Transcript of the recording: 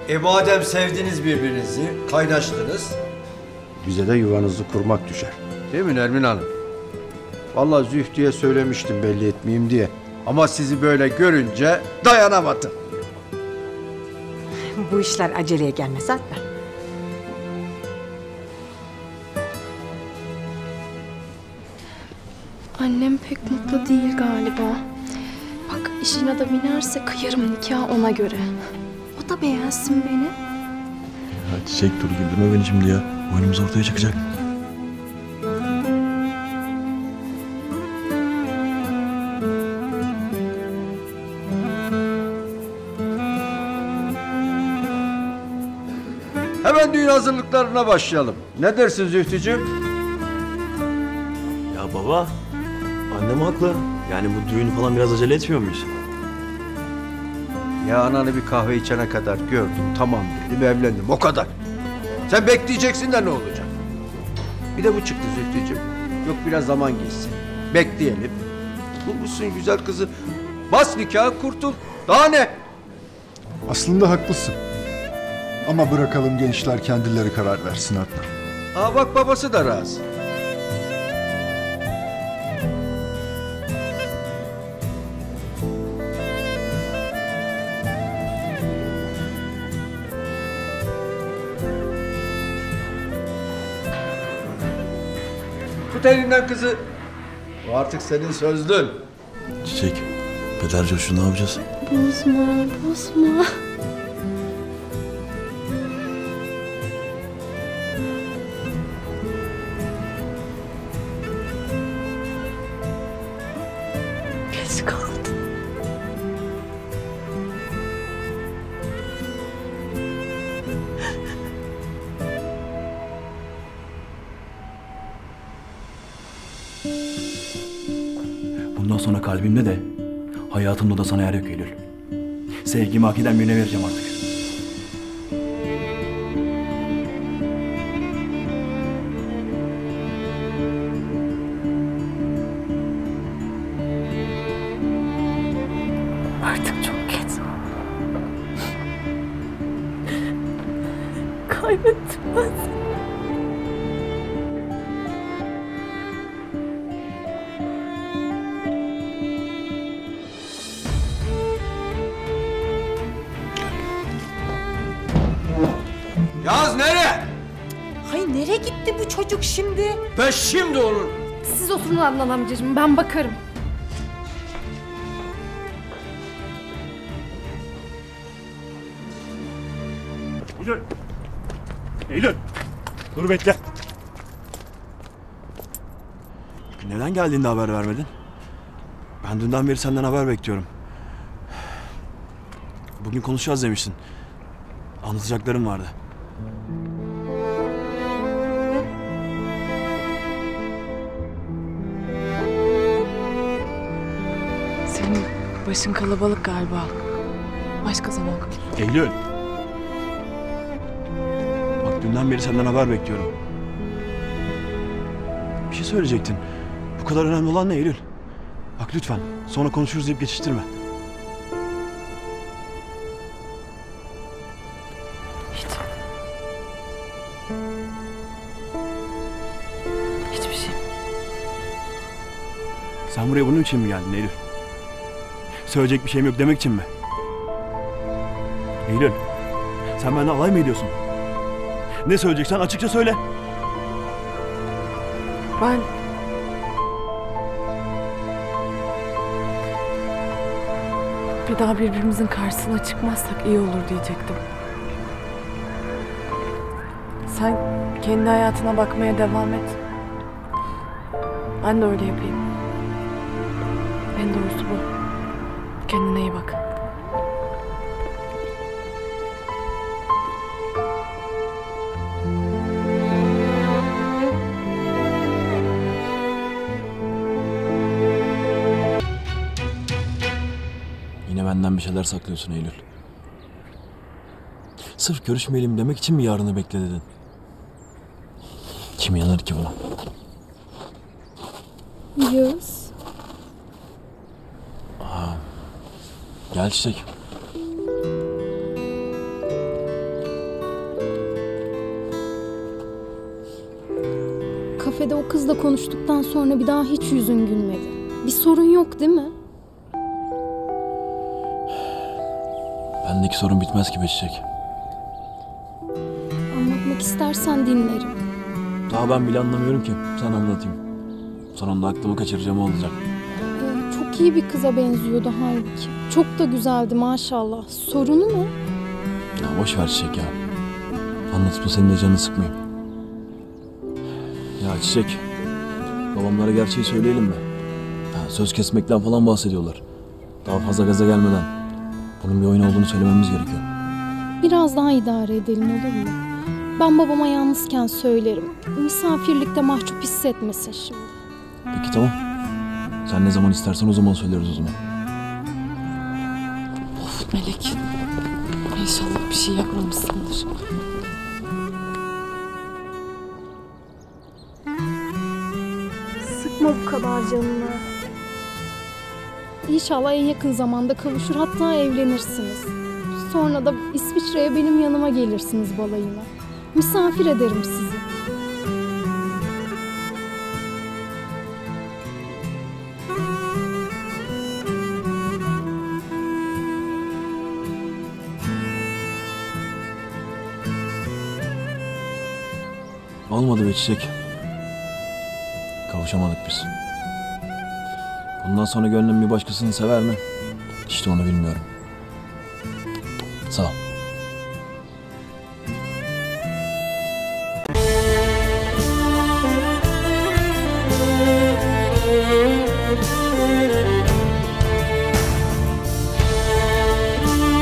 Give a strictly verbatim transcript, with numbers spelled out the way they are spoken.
E madem sevdiniz birbirinizi, kaynaştınız. Bize de yuvanızı kurmak düşer. Değil mi Nermin Hanım? Vallahi Zühtü'ye söylemiştim belli etmeyeyim diye. Ama sizi böyle görünce dayanamadım. Bu işler aceleye gelmez Adnan. Annem pek mutlu değil galiba. Bak işine de binerse kıyarım nikah ona göre. O da beğensin beni. Ya Çiçek dur güldürme beni şimdi ya. Oyunumuz ortaya çıkacak. Hemen düğün hazırlıklarına başlayalım. Ne dersin Zühtücüğüm? Ya baba, annem haklı. Yani bu düğünü falan biraz acele etmiyor muyuz? Ya ananı bir kahve içene kadar gördüm, tamam dedim, evlendim, o kadar. Sen bekleyeceksin de ne olacak? Bir de bu çıktı Zühtücüğüm. Yok biraz zaman geçsin. Bekleyelim. Bulmuşsun güzel kızı. Bas nikahı, kurtul. Daha ne? Aslında haklısın. Ama bırakalım gençler kendileri karar versin Adnan. Aa bak babası da razı. Tut elinden kızı. O artık senin sözlün. Çiçek, peder coşu ne yapacağız? Bozma, bozma. Geç kaldın. Bundan sonra kalbimde de, hayatımda da sana yer yok Eylül. Sevgimi hak eden birine vereceğim artık. Artık çok geç. Kaybettim ben seni. Yaz nereye? Hay nereye gitti bu çocuk şimdi? Ben şimdi olur. Siz oturun Adnan amcacığım, ben bakarım. Eylül! Eylül! Dur bekle. Neden geldiğinde haber vermedin? Ben dünden beri senden haber bekliyorum. Bugün konuşacağız demiştin. Anlatacaklarım vardı. Senin başın kalabalık galiba. Başka zaman. Eylül! Bak dünden beri senden haber bekliyorum. Bir şey söyleyecektin. Bu kadar önemli olan ne Eylül? Bak lütfen sonra konuşuruz deyip geçiştirme. Hiç. Hiçbir şey. Sen buraya bunun için mi geldin Eylül? Söyleyecek bir şeyim yok demek için mi? Eylül, sen benimle alay mı ediyorsun? Ne söyleyeceksen açıkça söyle. Ben... Bir daha birbirimizin karşısına çıkmazsak iyi olur diyecektim. Sen kendi hayatına bakmaya devam et. Ben de öyle yapayım. En doğrusu bu. Kendine iyi bak. Yine benden bir şeyler saklıyorsun Eylül. Sırf görüşmeyelim demek için mi yarını bekle dedin? Kim yanır ki buna? Yağız. Gel Çiçek. kafede o kızla konuştuktan sonra bir daha hiç yüzün gülmedi. Bir sorun yok değil mi? Bendeki sorun bitmez ki be Çiçek. Anlatmak istersen dinlerim. Daha ben bile anlamıyorum ki. Sen anlatayım. Sonunda aklımı kaçıracağım olacak. Ee, çok iyi bir kıza benziyordu halbuki. Çok da güzeldi maşallah. Sorunu ne? Ya boş ver Çiçek ya. Anlatıp da senin de canını sıkmayayım. Ya Çiçek, babamlara gerçeği söyleyelim mi? Ya söz kesmekten falan bahsediyorlar. Daha fazla gaza gelmeden. Bunun bir oyun olduğunu söylememiz gerekiyor. Biraz daha idare edelim olur mu? Ben babama yalnızken söylerim. Misafirlikte mahcup hissetmesin şimdi. Peki tamam. Sen ne zaman istersen o zaman söyleriz o zaman. Of Melek. İnşallah bir şey yapmamışsındır. Sıkma bu kadar canını. İnşallah en yakın zamanda kavuşur, hatta evlenirsiniz. Sonra da İsviçre'ye benim yanıma gelirsiniz balayına. Misafir ederim sizi. Olmadı be Çiçek. Kavuşamadık biz. Bundan sonra gönlüm bir başkasını sever mi? İşte onu bilmiyorum. Sağ ol.